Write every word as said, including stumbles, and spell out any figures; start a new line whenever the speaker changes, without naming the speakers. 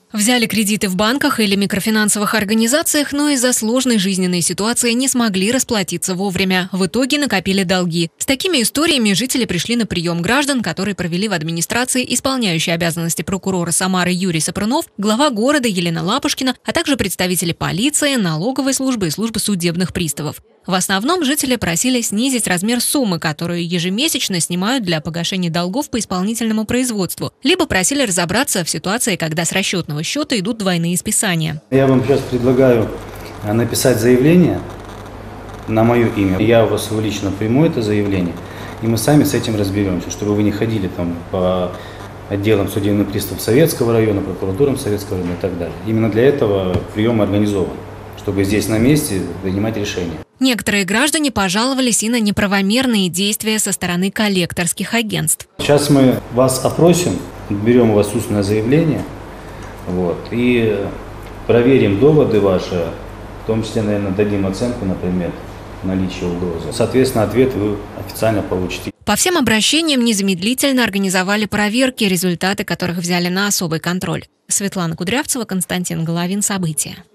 Взяли кредиты в банках или микрофинансовых организациях, но из-за сложной жизненной ситуации не смогли расплатиться вовремя. В итоге накопили долги. С такими историями жители пришли на прием граждан, которые провели в администрации исполняющий обязанности прокурора Самары Юрий Сапрунов, глава города Елена Лапушкина, а также представители полиции, налоговой службы и службы судебных приставов. В основном жители просили снизить размер суммы, которую ежемесячно снимают для погашения долгов по исполнительному производству, либо просили разобраться в ситуации, когда с расчетного счета идут двойные списания.
Я вам сейчас предлагаю написать заявление на мое имя. Я у вас лично приму это заявление, и мы сами с этим разберемся, чтобы вы не ходили там по отделам судебных приставов Советского района, прокуратурам Советского района и так далее. Именно для этого прием организован, чтобы здесь на месте принимать решения.
Некоторые граждане пожаловались и на неправомерные действия со стороны коллекторских агентств.
Сейчас мы вас опросим, берем у вас устное заявление, вот, и проверим доводы ваши, в том числе, наверное, дадим оценку, например, наличия угрозы. Соответственно, ответ вы официально получите.
По всем обращениям незамедлительно организовали проверки, результаты которых взяли на особый контроль. Светлана Кудрявцева, Константин Головин. События.